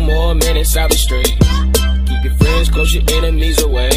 more minutes, I'll be straight. Keep your friends close, your enemies away.